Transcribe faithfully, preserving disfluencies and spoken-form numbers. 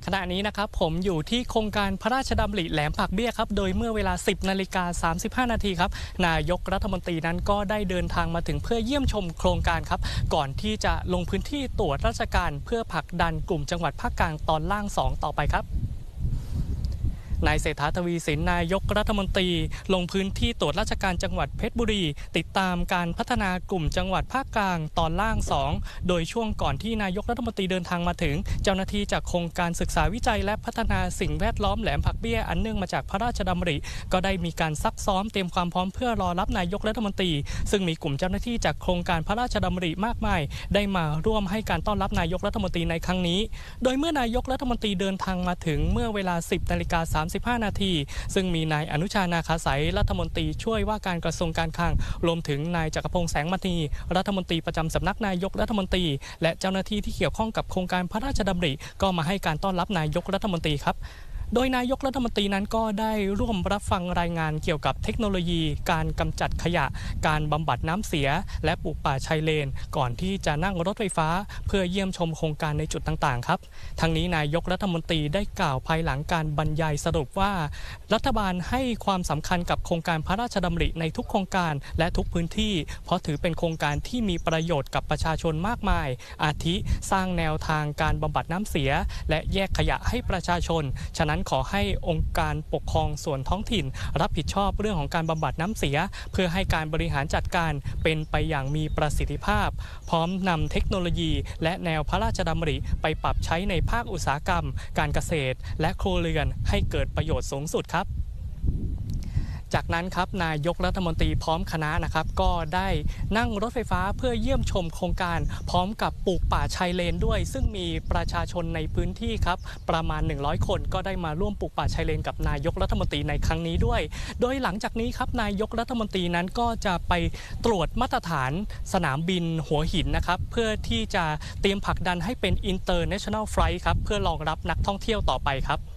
ขณะนี้นะครับผมอยู่ที่โครงการพระราชดำริแหลมผักเบี้ยครับโดยเมื่อเวลา สิบนาฬิกาสามสิบห้านาทีครับนายกรัฐมนตรีนั้นก็ได้เดินทางมาถึงเพื่อเยี่ยมชมโครงการครับก่อนที่จะลงพื้นที่ตรวจราชการเพื่อผลักดันกลุ่มจังหวัดภาคกลางตอนล่างสองต่อไปครับนายเศรษฐา ทวีสินนายกรัฐมนตรีลงพื้นที่ตรวจราชการจังหวัดเพชรบุรีติดตามการพัฒนากลุ่มจังหวัดภาคกลางตอนล่างสองโดยช่วงก่อนที่นายกรัฐมนตรีเดินทางมาถึงเจ้าหน้าที่จากโครงการศึกษาวิจัยและพัฒนาสิ่งแวดล้อมแหลมผักเบี้ยอันเนื่องมาจากพระราชดำริก็ได้มีการซักซ้อมเตรียมความพร้อมเพื่อรอรับนายกรัฐมนตรีซึ่งมีกลุ่มเจ้าหน้าที่จากโครงการพระราชดำริมากมายได้มาร่วมให้การต้อนรับนายกรัฐมนตรีในครั้งนี้โดยเมื่อนายกรัฐมนตรีเดินทางมาถึงเมื่อเวลา สิบนาฬิกาสามสิบห้านาทีซึ่งมีนายอนุชานาคาสายรัฐมนตรีช่วยว่าการกระทรวงการคลังรวมถึงนายจักรพงษ์แสงมณีรัฐมนตรีประจำสำนักนายกรัฐมนตรีและเจ้าหน้าที่ที่เกี่ยวข้องกับโครงการพระราชดำริก็มาให้การต้อนรับนายกรัฐมนตรีครับโดยนายกรัฐมนตรีนั้นก็ได้ร่วมรับฟังรายงานเกี่ยวกับเทคโนโลยีการกำจัดขยะการบำบัดน้ำเสียและปลูกป่าชายเลนก่อนที่จะนั่งรถไฟฟ้าเพื่อเยี่ยมชมโครงการในจุดต่างๆครับทั้งนี้นายกรัฐมนตรีได้กล่าวภายหลังการบรรยายสรุปว่ารัฐบาลให้ความสำคัญกับโครงการพระราชดำริในทุกโครงการและทุกพื้นที่เพราะถือเป็นโครงการที่มีประโยชน์กับประชาชนมากมายอาทิสร้างแนวทางการบำบัดน้ำเสียและแยกขยะให้ประชาชนฉะนั้นขอให้องค์การปกครองส่วนท้องถิ่นรับผิดชอบเรื่องของการบำบัดน้ำเสียเพื่อให้การบริหารจัดการเป็นไปอย่างมีประสิทธิภาพพร้อมนำเทคโนโลยีและแนวพระราชดำริไปปรับใช้ในภาคอุตสาหกรรมการเกษตรและครัวเรือนให้เกิดประโยชน์สูงสุดครับจากนั้นครับนายกรัฐมนตรีพร้อมคณะนะครับก็ได้นั่งรถไฟฟ้าเพื่อเยี่ยมชมโครงการพร้อมกับปลูกป่าชายเลนด้วยซึ่งมีประชาชนในพื้นที่ครับประมาณหนึ่งร้อยคนก็ได้มาร่วมปลูกป่าชายเลนกับนายกรัฐมนตรีในครั้งนี้ด้วยโดยหลังจากนี้ครับนายกรัฐมนตรีนั้นก็จะไปตรวจมาตรฐานสนามบินหัวหินนะครับเพื่อที่จะเตรียมผลักดันให้เป็น International Flight ครับเพื่อรองรับนักท่องเที่ยวต่อไปครับ